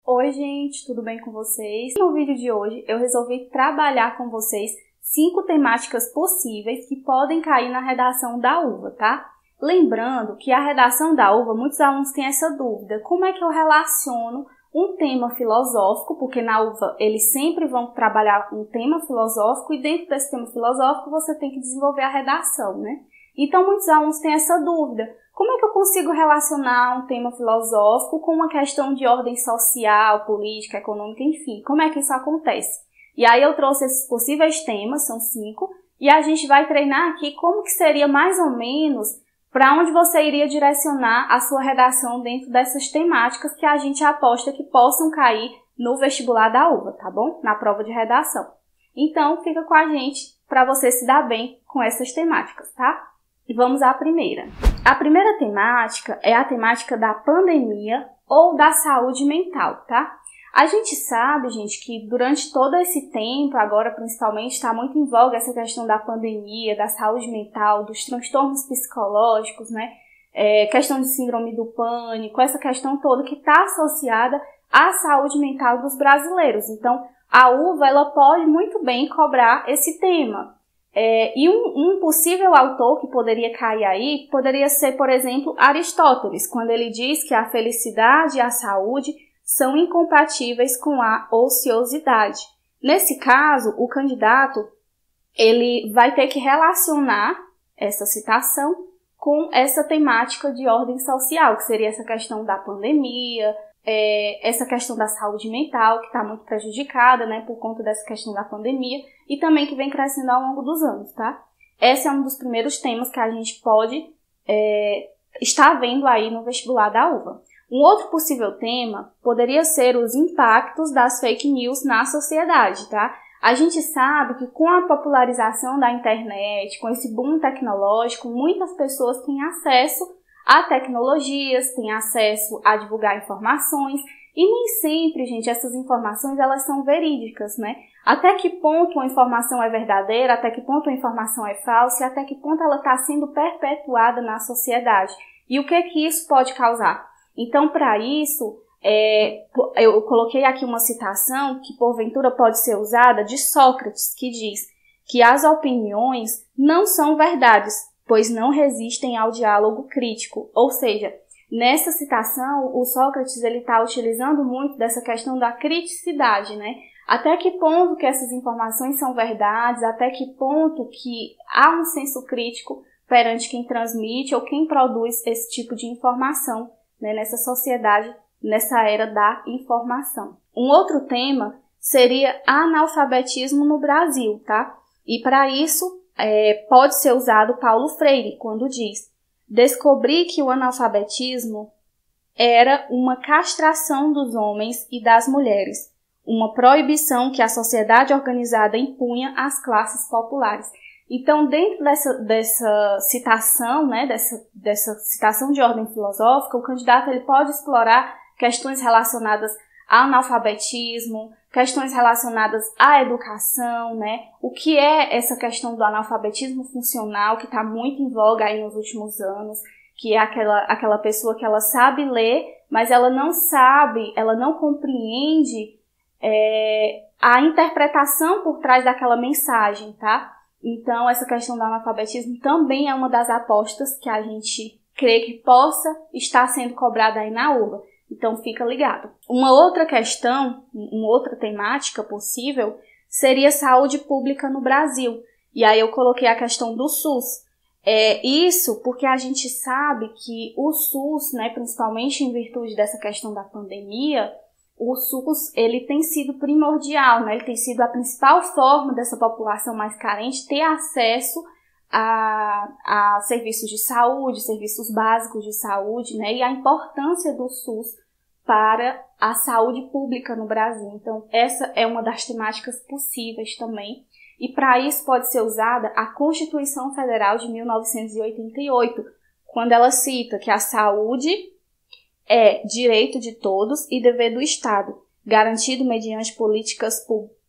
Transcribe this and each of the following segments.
Oi gente, tudo bem com vocês? No vídeo de hoje eu resolvi trabalhar com vocês 5 temáticas possíveis que podem cair na redação da UVA, tá? Lembrando que a redação da UVA, muitos alunos têm essa dúvida, como é que eu relaciono um tema filosófico, porque na UVA eles sempre vão trabalhar um tema filosófico e dentro desse tema filosófico você tem que desenvolver a redação, né? Então muitos alunos têm essa dúvida. Como é que eu consigo relacionar um tema filosófico com uma questão de ordem social, política, econômica, enfim? Como é que isso acontece? E aí eu trouxe esses possíveis temas, são 5, e a gente vai treinar aqui como que seria mais ou menos para onde você iria direcionar a sua redação dentro dessas temáticas que a gente aposta que possam cair no vestibular da UVA, tá bom? Na prova de redação. Então, fica com a gente para você se dar bem com essas temáticas, tá? E vamos à primeira. A primeira temática é a temática da pandemia ou da saúde mental, tá? A gente sabe, gente, que durante todo esse tempo, agora principalmente, está muito em voga essa questão da pandemia, da saúde mental, dos transtornos psicológicos, né? Questão de síndrome do pânico, essa questão toda que está associada à saúde mental dos brasileiros. Então, a UVA ela pode muito bem cobrar esse tema. E um possível autor que poderia cair aí, poderia ser, por exemplo, Aristóteles, quando ele diz que a felicidade e a saúde são incompatíveis com a ociosidade. Nesse caso, o candidato ele vai ter que relacionar essa citação com essa temática de ordem social, que seria essa questão da pandemia, essa questão da saúde mental, que está muito prejudicada, né, por conta dessa questão da pandemia, e também que vem crescendo ao longo dos anos, tá? Esse é um dos primeiros temas que a gente pode estar vendo aí no vestibular da UVA. Um outro possível tema poderia ser os impactos das fake news na sociedade, tá? A gente sabe que com a popularização da internet, com esse boom tecnológico, muitas pessoas têm acesso a tecnologias, têm acesso a divulgar informações e nem sempre, gente, essas informações elas são verídicas, né? Até que ponto uma informação é verdadeira, até que ponto a informação é falsa e até que ponto ela está sendo perpetuada na sociedade. E o que isso pode causar? Então, para isso, eu coloquei aqui uma citação que porventura pode ser usada de Sócrates, que diz que as opiniões não são verdades, pois não resistem ao diálogo crítico. Ou seja, nessa citação, o Sócrates está utilizando muito dessa questão da criticidade, né? Até que ponto que essas informações são verdades, até que ponto que há um senso crítico perante quem transmite ou quem produz esse tipo de informação, né, nessa sociedade, nessa era da informação. Um outro tema seria analfabetismo no Brasil, tá? E para isso, pode ser usado Paulo Freire, quando diz: descobri que o analfabetismo era uma castração dos homens e das mulheres, uma proibição que a sociedade organizada impunha às classes populares. Então, dentro dessa citação, né, dessa citação de ordem filosófica, o candidato ele pode explorar questões relacionadas ao analfabetismo, questões relacionadas à educação, né? O que é essa questão do analfabetismo funcional que está muito em voga aí nos últimos anos, que é aquela pessoa que ela sabe ler, mas ela não sabe, ela não compreende a interpretação por trás daquela mensagem, tá? Então, essa questão do analfabetismo também é uma das apostas que a gente crê que possa estar sendo cobrada aí na UVA. Então, fica ligado. Uma outra questão, uma outra temática possível, seria saúde pública no Brasil. E aí eu coloquei a questão do SUS. Isso porque a gente sabe que o SUS, né, principalmente em virtude dessa questão da pandemia, o SUS ele tem sido primordial, né? Ele tem sido a principal forma dessa população mais carente ter acesso a serviços de saúde, serviços básicos de saúde, né? E a importância do SUS para a saúde pública no Brasil. Então, essa é uma das temáticas possíveis também. E para isso pode ser usada a Constituição Federal de 1988, quando ela cita que a saúde é direito de todos e dever do Estado, garantido mediante políticas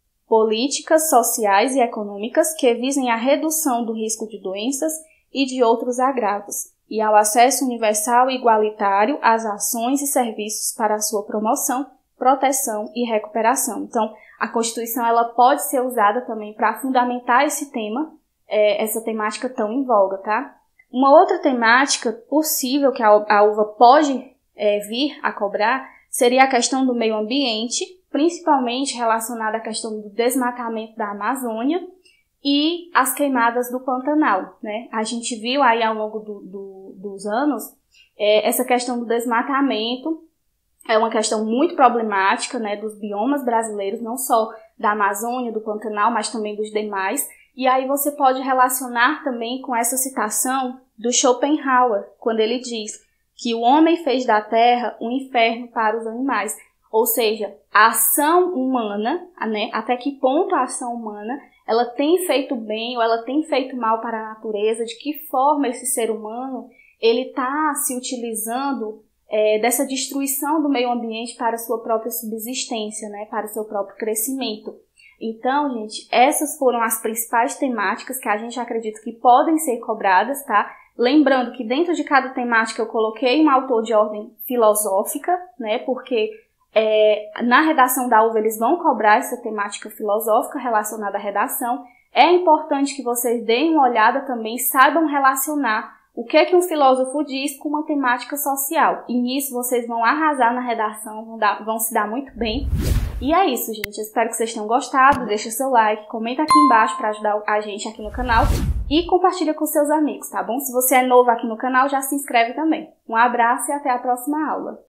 sociais e econômicas que visem a redução do risco de doenças e de outros agravos, e ao acesso universal e igualitário às ações e serviços para a sua promoção, proteção e recuperação. Então, a Constituição ela pode ser usada também para fundamentar esse tema, essa temática tão em voga, tá? Uma outra temática possível que a UVA pode vir a cobrar seria a questão do meio ambiente, principalmente relacionada à questão do desmatamento da Amazônia e as queimadas do Pantanal, né? A gente viu aí ao longo dos anos essa questão do desmatamento é uma questão muito problemática, né, dos biomas brasileiros, não só da Amazônia, do Pantanal, mas também dos demais. E aí você pode relacionar também com essa citação do Schopenhauer, quando ele diz que o homem fez da terra um inferno para os animais. Ou seja, a ação humana, né, até que ponto a ação humana ela tem feito bem ou ela tem feito mal para a natureza, de que forma esse ser humano ele está se utilizando dessa destruição do meio ambiente para a sua própria subsistência, né, para o seu próprio crescimento. Então, gente, essas foram as principais temáticas que a gente acredita que podem ser cobradas, tá? Lembrando que dentro de cada temática eu coloquei um autor de ordem filosófica, né, porque na redação da UVA eles vão cobrar essa temática filosófica relacionada à redação. É importante que vocês deem uma olhada também, saibam relacionar o que um filósofo diz com uma temática social. E nisso vocês vão arrasar na redação, vão se dar muito bem. E é isso, gente. Eu espero que vocês tenham gostado. Deixa seu like, comenta aqui embaixo para ajudar a gente aqui no canal. E compartilha com seus amigos, tá bom? Se você é novo aqui no canal, já se inscreve também. Um abraço e até a próxima aula.